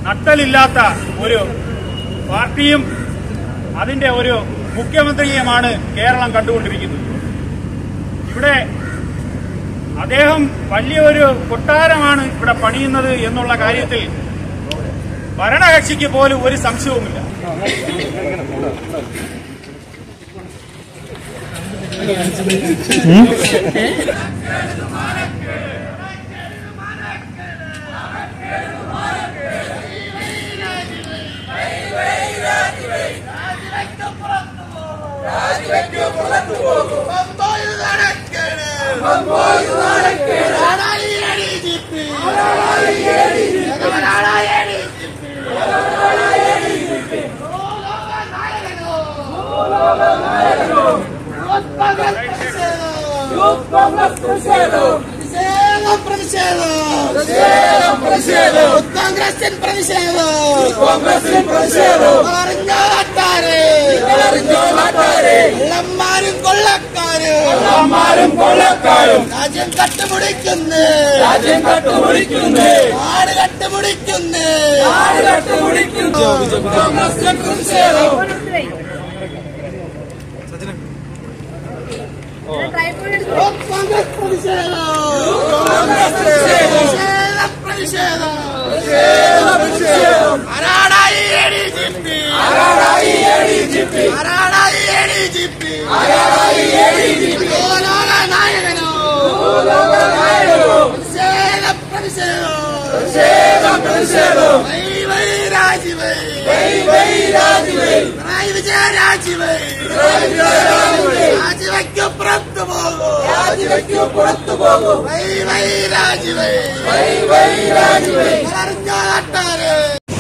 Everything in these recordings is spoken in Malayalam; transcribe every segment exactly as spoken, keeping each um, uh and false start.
നട്ടലില്ലാത്ത ഒരു പാർട്ടിയും അതിന്റെ ഒരു മുഖ്യമന്ത്രിയുമാണ് കേരളം കണ്ടുകൊണ്ടിരിക്കുന്നത്. ഇവിടെ അദ്ദേഹം വലിയൊരു കൊട്ടാരമാണ് ഇവിടെ പണിയുന്നത് എന്നുള്ള കാര്യത്തിൽ ഭരണകക്ഷിക്ക് പോലും ഒരു സംശയവുമില്ല. കോൺഗ്രസിൻ പ്രതിഷേധം കള്ളന്മാരും കൊള്ളക്കാരും കൊള്ളക്കാരും രാജ്യം കട്ടുപിടിക്കുന്നു രാജ്യം കട്ടുപിടിക്കുന്നു നാട് കട്ടുപിടിക്കുന്നു നാട് കട്ടുപിടിക്കുന്നു കോൺഗ്രസിൻ പ്രതിഷേധം കോൺഗ്രസ് പ്രതിഷേധം പ്രതിഷേധം ആരാടായി എ ഡി ജി പി ആരാടായി എ ഡി ജി പി ആരാടായി എ ഡി ജി പി ആരാടായി എ ഡി ജി പി ലോക നായകനോ ലോക നായകനോ പ്രതിഷേധം പ്രതിഷേധം പ്രതിഷേധം പ്രതിഷേധം വൈ വൈ രാജിവൈ വൈ വൈ രാജിവൈ പിണറായി വിജയ രാജിവൈ രാജിവയ്ക്കു പുറത്തു പോകും രാജിവയ്ക്കു പുറത്തു പോകും വൈ വൈ രാജിവൈ വൈ വൈ രാജിവൈ അറിഞ്ഞ നാട്ടാര്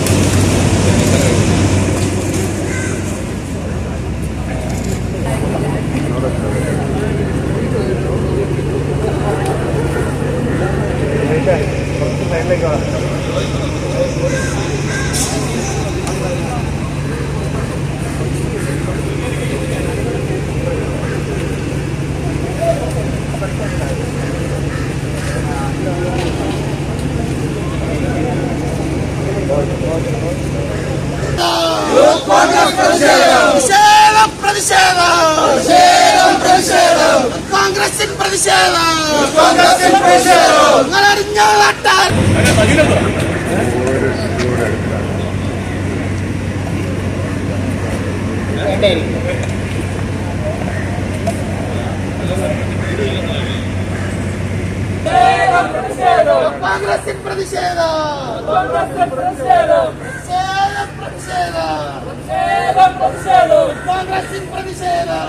കോൺഗ്രസിൻ പ്രതിഷേധം കോൺഗ്രസിൻ പ്രതിഷേധം നിങ്ങൾ അറിഞ്ഞ നാട്ടാർ കോൺഗ്രസിൻ പ്രതിഷേധം കോൺഗ്രസിൻ പ്രതിഷേധം പ്രതിഷേധം പ്രതിഷേധം പ്രതിഷേധം കോൺഗ്രസിൻ പ്രതിഷേധം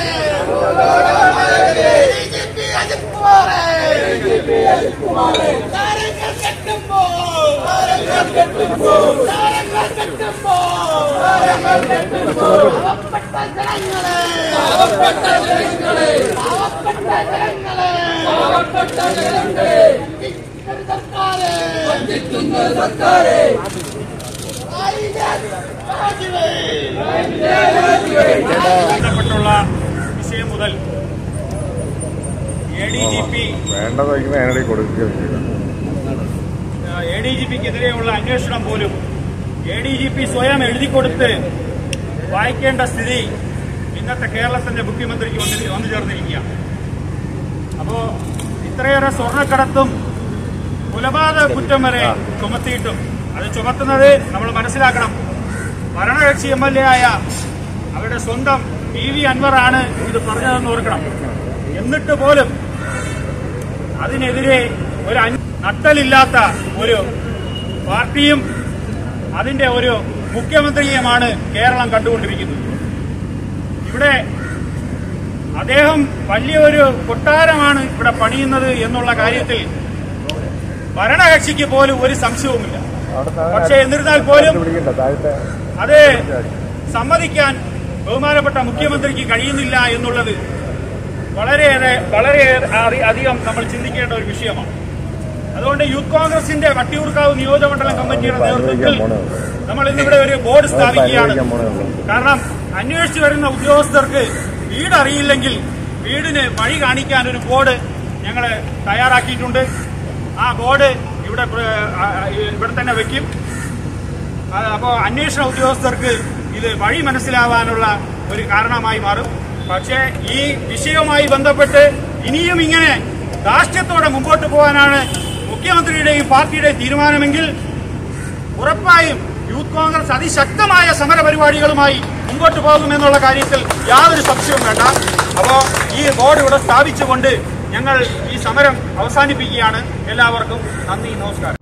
ബി ജെ പി അജിത് കുമാറെ ബി ജെ പി അജിത് കുമാറെ താരങ്ങൾ കെട്ടുമ്പോൾ താരങ്ങൾ കെട്ടുമ്പോൾ താരങ്ങൾ കെട്ടുമ്പോൾ താരങ്ങൾ കെട്ടുമ്പോൾ പാവപ്പെട്ട ജനങ്ങളെ പാവപ്പെട്ട ജനങ്ങളെ പാവപ്പെട്ട ജനങ്ങളെ പാവപ്പെട്ട ജനങ്ങളെ സർക്കാരെ വഞ്ചിക്കുന്ന സർക്കാരെ ബന്ധപ്പെട്ടുള്ള വിഷയം മുതൽ A D G P A D G പിക്കെതിരെയുള്ള അന്വേഷണം പോലും എ ഡി ജി പി സ്വയം എഴുതിക്കൊടുത്ത് വായിക്കേണ്ട സ്ഥിതി ഇന്നത്തെ കേരളത്തിന്റെ മുഖ്യമന്ത്രിക്ക് വന്ന് വന്നു ചേർന്നിരിക്കുകയാണ്. അപ്പോ ഇത്രയേറെ സ്വർണ്ണക്കടത്തും കൊലപാതക കുറ്റം വരെ ചുമത്തിയിട്ടും അത് ചുമത്തുന്നത് നമ്മൾ മനസ്സിലാക്കണം. ഭരണകക്ഷി എം എൽ എ ആയ അവരുടെ സ്വന്തം പി വി അൻവറാണ് ഇത് പറഞ്ഞതെന്ന് ഓർക്കണം. എന്നിട്ട് പോലും അതിനെതിരെ ഒരു നട്ടലില്ലാത്ത ഒരു പാർട്ടിയും അതിന്റെ ഒരു മുഖ്യമന്ത്രിയുമാണ് കേരളം കണ്ടുകൊണ്ടിരിക്കുന്നത്. ഇവിടെ അദ്ദേഹം വലിയൊരു കൊട്ടാരമാണ് ഇവിടെ പണിയുന്നത് എന്നുള്ള കാര്യത്തിൽ ഭരണകക്ഷിക്ക് പോലും ഒരു സംശയവുമില്ല. പക്ഷേ എന്നിരുന്നാൽ പോലും അത് സമ്മതിക്കാൻ ബഹുമാനപ്പെട്ട മുഖ്യമന്ത്രിക്ക് കഴിയുന്നില്ല എന്നുള്ളത് വളരെയേറെ വളരെയേറെ അധികം നമ്മൾ ചിന്തിക്കേണ്ട ഒരു വിഷയമാണ്. അതുകൊണ്ട് യൂത്ത് കോൺഗ്രസിന്റെ വട്ടിയൂർക്കാവ് നിയോജകമണ്ഡലം കമ്മിറ്റിയുടെ നേതൃത്വത്തിൽ നമ്മൾ ഇന്നിവിടെ ഒരു ബോർഡ് സ്ഥാപിക്കുകയാണ്. കാരണം അന്വേഷിച്ചു വരുന്ന ഉദ്യോഗസ്ഥർക്ക് വീടറിയില്ലെങ്കിൽ വീടിന് വഴി കാണിക്കാൻ ഒരു ബോർഡ് ഞങ്ങൾ തയ്യാറാക്കിയിട്ടുണ്ട്. ആ ബോർഡ് ഇവിടെ ഇവിടെ തന്നെ വയ്ക്കും. അപ്പോൾ അന്വേഷണ ഉദ്യോഗസ്ഥർക്ക് ഇത് വഴി മനസ്സിലാവാനുള്ള ഒരു കാരണമായി മാറും. പക്ഷേ ഈ വിഷയവുമായി ബന്ധപ്പെട്ട് ഇനിയും ഇങ്ങനെ ധാർഷ്ട്യത്തോടെ മുമ്പോട്ട് പോകാനാണ് മുഖ്യമന്ത്രിയുടെയും പാർട്ടിയുടെയും തീരുമാനമെങ്കിൽ ഉറപ്പായും യൂത്ത് കോൺഗ്രസ് അതിശക്തമായ സമരപരിപാടികളുമായി മുമ്പോട്ട് പോകുമെന്നുള്ള കാര്യത്തിൽ യാതൊരു സംശയവും വേണ്ട. അപ്പോൾ ഈ ബോർഡ് ഇവിടെ സ്ഥാപിച്ചുകൊണ്ട് ഞങ്ങൾ ഈ സമരം അവസാനിപ്പിക്കുകയാണ്. എല്ലാവർക്കും നന്ദി, നമസ്കാരം.